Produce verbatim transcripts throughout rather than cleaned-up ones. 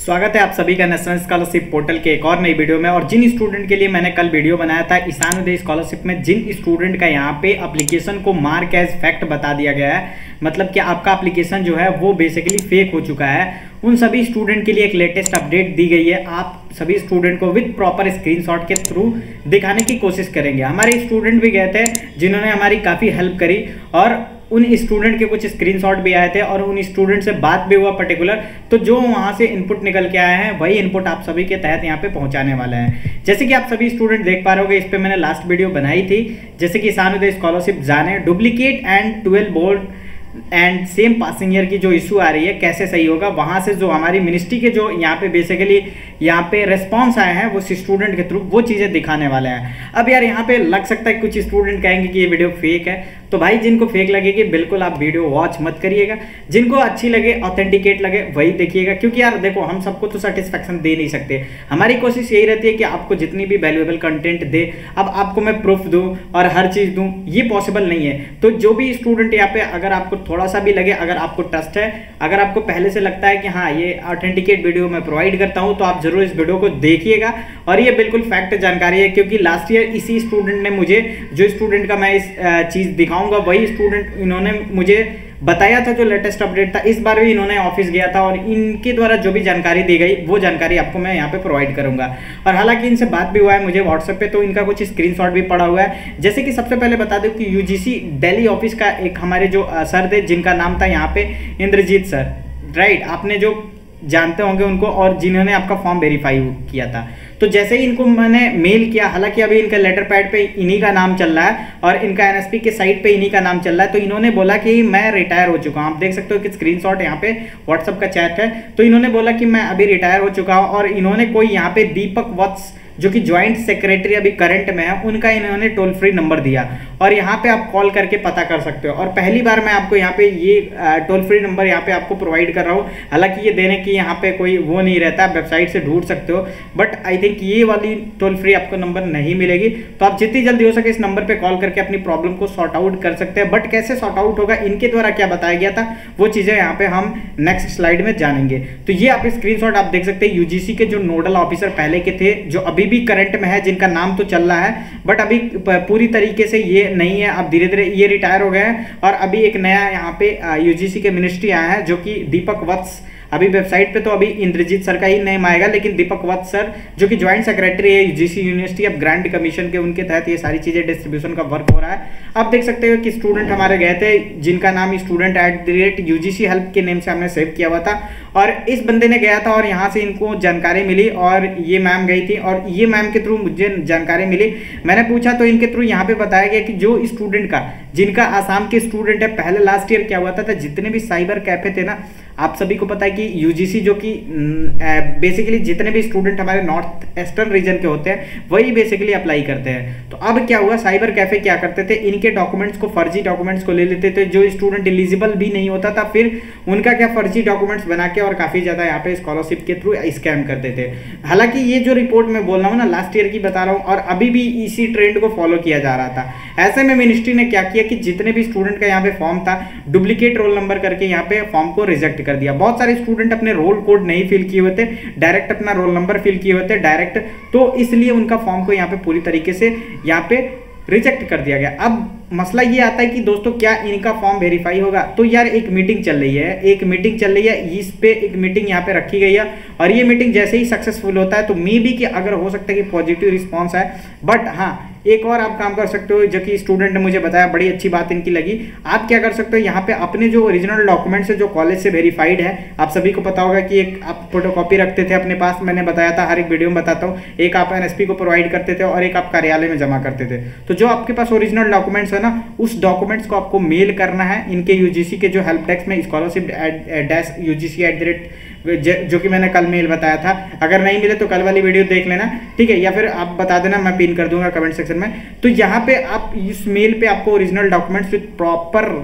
स्वागत है आप सभी का नेशनल स्कॉलरशिप पोर्टल के एक और नई वीडियो में। और जिन स्टूडेंट के लिए मैंने कल वीडियो बनाया था ईशान उदय स्कॉलरशिप में, जिन स्टूडेंट का यहाँ पे एप्लीकेशन को मार्क एज फैक्ट बता दिया गया है, मतलब कि आपका एप्लीकेशन जो है वो बेसिकली फेक हो चुका है, उन सभी स्टूडेंट के लिए एक लेटेस्ट अपडेट दी गई है। आप सभी स्टूडेंट को विद प्रॉपर स्क्रीनशॉट के थ्रू दिखाने की कोशिश करेंगे। हमारे स्टूडेंट भी गए थे जिन्होंने हमारी काफ़ी हेल्प करी और उन स्टूडेंट के कुछ स्क्रीनशॉट भी आए थे और उन स्टूडेंट से बात भी हुआ पर्टिकुलर। तो जो वहां से इनपुट निकल के आए हैं वही इनपुट आप सभी के तहत यहाँ पे पहुंचाने वाले हैं। जैसे कि आप सभी स्टूडेंट देख पा रहे होगे, इस पे मैंने लास्ट वीडियो बनाई थी। जैसे कि ईशान उदय स्कॉलरशिप जाने duplicate and twelve board and same passing year की जो इशू आ रही है कैसे सही होगा, वहां से जो हमारी मिनिस्ट्री के जो यहाँ पे बेसिकली यहाँ पे रेस्पॉन्स आए हैं वो स्टूडेंट के थ्रू वो चीजें दिखाने वाले हैं। अब यार यहाँ पे लग सकता है कुछ स्टूडेंट कहेंगे कि ये वीडियो फेक है, तो भाई जिनको फेक लगेगी बिल्कुल आप वीडियो वॉच मत करिएगा। जिनको अच्छी लगे, ऑथेंटिकेट लगे, वही देखिएगा। क्योंकि यार देखो, हम सबको तो सेटिस्फेक्शन दे नहीं सकते। हमारी कोशिश यही रहती है कि आपको जितनी भी वैल्यूएबल कंटेंट दे, अब आपको मैं प्रूफ दूं और हर चीज दूं, ये पॉसिबल नहीं है। तो जो भी स्टूडेंट यहाँ पे अगर आपको थोड़ा सा भी लगे, अगर आपको ट्रस्ट है, अगर आपको पहले से लगता है कि हाँ ये ऑथेंटिकेट वीडियो मैं प्रोवाइड करता हूं, तो आप जरूर इस वीडियो को देखिएगा। और ये बिल्कुल फैक्ट जानकारी है, क्योंकि लास्ट ईयर इसी स्टूडेंट ने मुझे, जो स्टूडेंट का मैं इस चीज दिखाऊंगा वही स्टूडेंट इन्होंने मुझे बताया था जो लेटेस्ट अपडेट था। इस बार भी इन्होंने ऑफिस गया था और इनके द्वारा जो भी जानकारी दी गई वो जानकारी आपको मैं यहाँ पे प्रोवाइड करूंगा। और हालांकि इनसे बात भी हुआ है मुझे व्हाट्सएप पे, तो इनका कुछ स्क्रीनशॉट भी पड़ा हुआ है। जैसे कि सबसे पहले बता दूं कि यूजीसी दिल्ली ऑफिस का एक हमारे जो सर थे, जिनका नाम था यहाँ पे इंद्रजीत सर, राइट, आपने जो जानते होंगे उनको, और जिन्होंने आपका फॉर्म वेरीफाई किया था। तो जैसे ही इनको मैंने मेल किया, हालांकि अभी इनका लेटर पैड पे इन्हीं का नाम चल रहा है और इनका एनएसपी के साइट पे इन्हीं का नाम चल रहा है, तो इन्होंने बोला कि मैं रिटायर हो चुका हूं। आप देख सकते हो कि स्क्रीनशॉट यहाँ पे व्हाट्सएप का चैट है। तो इन्होंने बोला कि मैं अभी रिटायर हो चुका हूं, और इन्होंने कोई यहाँ पे दीपक वत्स जो कि ज्वाइंट सेक्रेटरी अभी करंट में है, उनका इन्होंने टोल फ्री नंबर दिया और यहाँ पे आप कॉल करके पता कर सकते हो। और पहली बार मैं आपको यहाँ पे ये टोल फ्री नंबर यहाँ पे आपको प्रोवाइड कर रहा हूँ। हालांकि ये देने की यहाँ पे कोई वो नहीं रहता, आप वेबसाइट से ढूंढ सकते हो, बट आई थिंक ये वाली टोल फ्री आपको नंबर नहीं मिलेगी। तो आप जितनी जल्दी हो सके इस नंबर पे कॉल करके अपनी प्रॉब्लम को सॉर्ट आउट कर सकते हैं। बट कैसे सॉर्ट आउट होगा, इनके द्वारा क्या बताया गया था, वो चीजें यहाँ पे हम नेक्स्ट स्लाइड में जानेंगे। तो ये आप स्क्रीनशॉट आप देख सकते हैं, यूजीसी के जो नोडल ऑफिसर पहले के थे, जो अभी भी करंट में है, जिनका नाम तो चल रहा है बट अभी पूरी तरीके से ये नहीं है, अब धीरे धीरे ये रिटायर हो गए हैं। और अभी एक नया यहाँ पे यूजीसी के मिनिस्ट्री आया है जो कि दीपक वत्स, अभी वेबसाइट पे तो अभी इंद्रजीत सर का ही नेम आएगा, लेकिन दीपक वत्स सर जो कि ज्वाइंट सेक्रेटरी है UGC university of grant commission के, उनके तहत ये सारी चीजें डिस्ट्रीब्यूशन का वर्क हो रहा है। आप देख सकते हो कि स्टूडेंट हमारे गए थे जिनका नाम student at the rate UGC help के नेम से हमने सेव किया हुआ था, और इस बंदे ने गया था और यहाँ से इनको जानकारी मिली और ये मैम गई थी और ये मैम के थ्रू मुझे जानकारी मिली। मैंने पूछा तो इनके थ्रू यहाँ पे बताया गया कि जो स्टूडेंट का, जिनका आसाम के स्टूडेंट है, पहले लास्ट ईयर क्या हुआ था, था जितने भी साइबर कैफे थे ना, आप सभी को पता है कि यूजीसी जो कि बेसिकली जितने भी स्टूडेंट हमारे नॉर्थ ईस्टर्न रीजन के होते हैं वही बेसिकली अप्लाई करते हैं। तो अब क्या हुआ, साइबर कैफे क्या करते थे, इनके डॉक्यूमेंट्स को, फर्जी डॉक्यूमेंट्स को ले लेते थे, जो स्टूडेंट एलिजिबल भी नहीं होता था, फिर उनका क्या फर्जी डॉक्यूमेंट्स बना के और काफी ज्यादा यहाँ पे स्कॉलरशिप के थ्रू स्कैम करते थे। हालांकि ये जो रिपोर्ट मैं बोल रहा हूँ ना, लास्ट ईयर की बता रहा हूँ, और अभी भी इसी ट्रेंड को फॉलो किया जा रहा था। ऐसे में मिनिस्ट्री ने क्या किया कि जितने भी स्टूडेंट का यहाँ पे फॉर्म था, डुप्लीकेट रोल नंबर करके यहाँ पे फॉर्म को रिजेक्ट कर दिया। बहुत सारे स्टूडेंट अपने रोल कोड नहीं फिल किए हुए थे, डायरेक्ट अपना रोल नंबर फिल किए हुए थे डायरेक्ट, तो इसलिए उनका फॉर्म को यहाँ पे पूरी तरीके से यहाँ पे रिजेक्ट कर दिया गया। अब मसला ये आता है कि दोस्तों क्या इनका फॉर्म वेरीफाई होगा, तो यार एक मीटिंग चल रही है, एक मीटिंग चल रही है, इस पे एक मीटिंग यहाँ पे रखी गई है, और ये मीटिंग जैसे ही सक्सेसफुल होता है तो मे बी कि अगर हो सकता है कि पॉजिटिव रिस्पॉन्स है। बट हाँ, एक और आप काम कर सकते हो, जो कि स्टूडेंट ने मुझे बताया, बड़ी अच्छी बात इनकी लगी। आप क्या कर सकते हो, यहाँ पे अपने जो ओरिजिनल डॉक्यूमेंट्स है जो कॉलेज से वेरीफाइड है, आप सभी को पता होगा कि एक आप फोटोकॉपी रखते थे अपने पास, मैंने बताया था, हर एक वीडियो में बताता हूँ, एक आप एनएसपी को प्रोवाइड करते थे और एक आप कार्यालय में जमा करते थे। तो जो आपके पास ओरिजिनल डॉक्यूमेंट्स है ना, उस डॉक्यूमेंट्स को आपको मेल करना है इनके यूजीसी के जो हेल्प डेस्क में, scholarship dash UGC at the rate, जो कि मैंने कल मेल बताया था। अगर नहीं मिले तो कल वाली वीडियो देख लेना, ठीक है, या फिर आप बता देना, मैं पिन कर दूंगा कमेंट सेक्शन में। तो यहाँ पे आप इस मेल पे आपको original documents with proper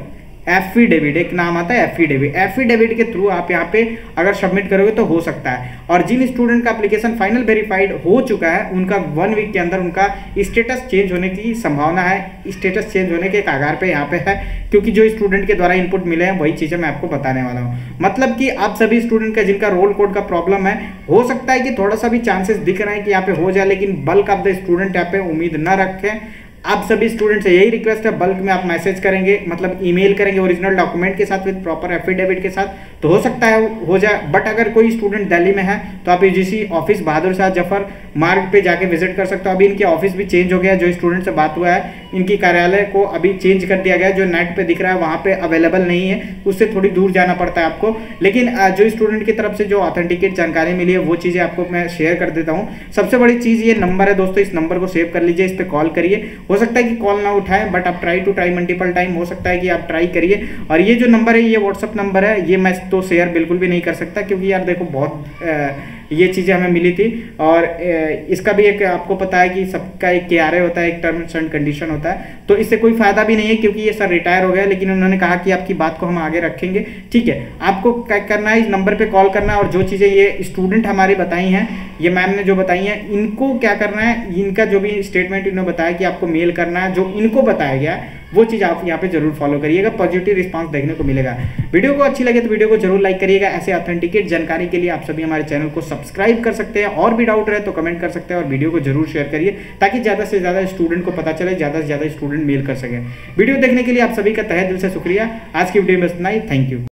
affidavit, एक नाम आता है एफिडेविट। एफिडेविट के थ्रू आप यहाँ पे अगर सबमिट करोगे तो हो सकता है। और जिन स्टूडेंट का एप्लीकेशन फाइनल वेरीफाइड हो चुका है उनका वन वीक के अंदर उनका स्टेटस चेंज होने की संभावना है। स्टेटस चेंज होने के कागार पे यहाँ पे है, क्योंकि जो स्टूडेंट के द्वारा इनपुट मिले हैं वही चीजें मैं आपको बताने वाला हूँ। मतलब कि आप सभी स्टूडेंट का जिनका रोल कोड का प्रॉब्लम है, हो सकता है कि थोड़ा सा भी चांसेस दिख रहे हैं कि यहाँ पे हो जाए, लेकिन बल्क ऑफ द स्टूडेंट यहाँ पे उम्मीद न रखें। आप सभी स्टूडेंट से यही रिक्वेस्ट है, बल्क में आप मैसेज करेंगे, मतलब ईमेल करेंगे ओरिजिनल डॉक्यूमेंट के साथ विद प्रॉपर एफिडेविट के साथ, तो हो सकता है हो जाए। बट अगर कोई स्टूडेंट दिल्ली में है तो आप यूजीसी ऑफिस बहादुर शाह जफर मार्ग पे जाके विजिट कर सकते हो। अभी इनके ऑफिस भी चेंज हो गया है, जो स्टूडेंट से बात हुआ है इनकी कार्यालय को अभी चेंज कर दिया गया है। जो नेट पे दिख रहा है वहाँ पे अवेलेबल नहीं है, उससे थोड़ी दूर जाना पड़ता है आपको। लेकिन जो स्टूडेंट की तरफ से जो ऑथेंटिकेट जानकारी मिली है वो चीज़ें आपको मैं शेयर कर देता हूँ। सबसे बड़ी चीज़ ये नंबर है दोस्तों, इस नंबर को सेव कर लीजिए, इस पर कॉल करिए। हो सकता है कि कॉल ना उठाए, बट आप try to try multiple time, हो सकता है कि आप ट्राई करिए। और ये जो नंबर है ये व्हाट्सअप नंबर है, ये मैं तो शेयर बिल्कुल भी नहीं कर सकता, क्योंकि यार देखो बहुत आ, ये चीज़ें हमें मिली थी। और इसका भी एक आपको पता है कि सबका एक के आर ए होता है, एक टर्म्स एंड कंडीशन होता है, तो इससे कोई फायदा भी नहीं है, क्योंकि ये सर रिटायर हो गया। लेकिन उन्होंने कहा कि आपकी बात को हम आगे रखेंगे, ठीक है। आपको क्या करना है, इस नंबर पे कॉल करना है, और जो चीज़ें ये स्टूडेंट हमारी बताई हैं, ये मैम ने जो बताई हैं, इनको क्या करना है, इनका जो भी स्टेटमेंट इन्होंने बताया कि आपको मेल करना है, जो इनको बताया गया है वो चीज़ आप यहाँ पे जरूर फॉलो करिएगा, पॉजिटिव रिस्पांस देखने को मिलेगा। वीडियो को अच्छी लगे तो वीडियो को जरूर लाइक करिएगा। ऐसे ऑथेंटिकेट जानकारी के लिए आप सभी हमारे चैनल को सब्सक्राइब कर सकते हैं, और भी डाउट रहे तो कमेंट कर सकते हैं, और वीडियो को जरूर शेयर करिए ताकि ज़्यादा से ज़्यादा स्टूडेंट को पता चले, ज़्यादा से ज़्यादा स्टूडेंट मेल कर सके। वीडियो देखने के लिए आप सभी का तहे दिल से शुक्रिया। आज की वीडियो में इतना ही, थैंक यू।